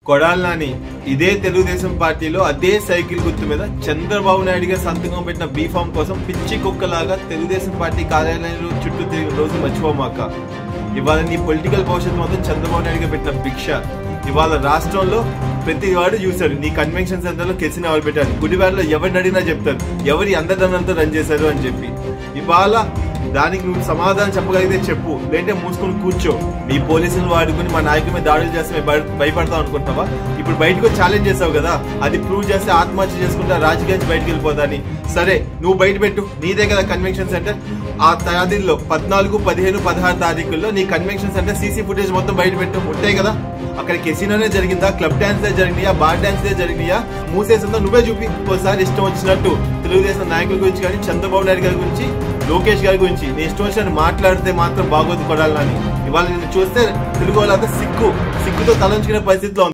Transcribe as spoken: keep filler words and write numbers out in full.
కొడాలి నాని ఇదే తెలుగుదేశం పార్టీలో అదే సైకిల్ గుర్తు మీద చంద్రబాబు నాయుడు గారు సంతకం పెట్టిన బీఫామ్ కోసం పిచ్చి కుక్కలాగా తెలుగుదేశం పార్టీ కార్యాలయంలో చుట్టూ తిరిగిన రోజు మర్చిపోమాక. ఇవాళ నీ పొలిటికల్ భవిష్యత్తు మొత్తం చంద్రబాబు నాయుడు గారు పెట్టిన భిక్ష. ఇవాళ రాష్ట్రంలో ప్రతి వాడు చూశారు నీ కన్వెన్షన్ సెంటర్ లో కెసిని ఎవరు పెట్టారు, గుడివాడలో ఎవరిని అడిగినా చెప్తారు ఎవరి అందరితో రన్ చేశారు అని చెప్పి. ఇవాళ దానికి నువ్వు సమాధానం చెప్పగలిగితే చెప్పు, లేదంటే మూసుకొని కూర్చో. నీ పోలీసులు వాడుకుని మా నాయకుల మీద దాడులు చేస్తే భయపడతావు అనుకుంటావా? ఇప్పుడు బయటకు ఛాలెంజ్ చేసావు కదా, అది ప్రూవ్ చేస్తే ఆత్మహత్య చేసుకుంటా రాజకీయానికి బయటకు వెళ్ళిపోతాని. సరే నువ్వు బయట పెట్టు, నీదే కదా కన్వెన్షన్ సెంటర్. ఆ తేదీల్లో పద్నాలుగు పదిహేను పదహారు తారీఖుల్లో నీ కన్వెన్షన్ సెంటర్ సీసీ ఫుటేజ్ మొత్తం బయట పెట్టు. ఉంటాయి కదా, అక్కడ కెసినోనే జరిగిందా, క్లబ్ డాన్స్ జరిగినాయా, బార్ డాన్స్ జరిగినాయా, మూసేసిందా నువ్వే చూపి. ఒకసారి ఇష్టం వచ్చినట్టు తెలుగుదేశం నాయకుల గురించి కానీ చంద్రబాబు నాయుడు గారి గురించి లోకేష్ గారి గురించి నీ ఇష్టం వచ్చినట్టు మాట్లాడితే మాత్రం బాగోదు కొడాలి నాని. ఇవాళ నేను చూస్తే తెలుగు వాళ్ళంతా సిగ్గు సిగ్గుతో తలంచుకునే పరిస్థితిలో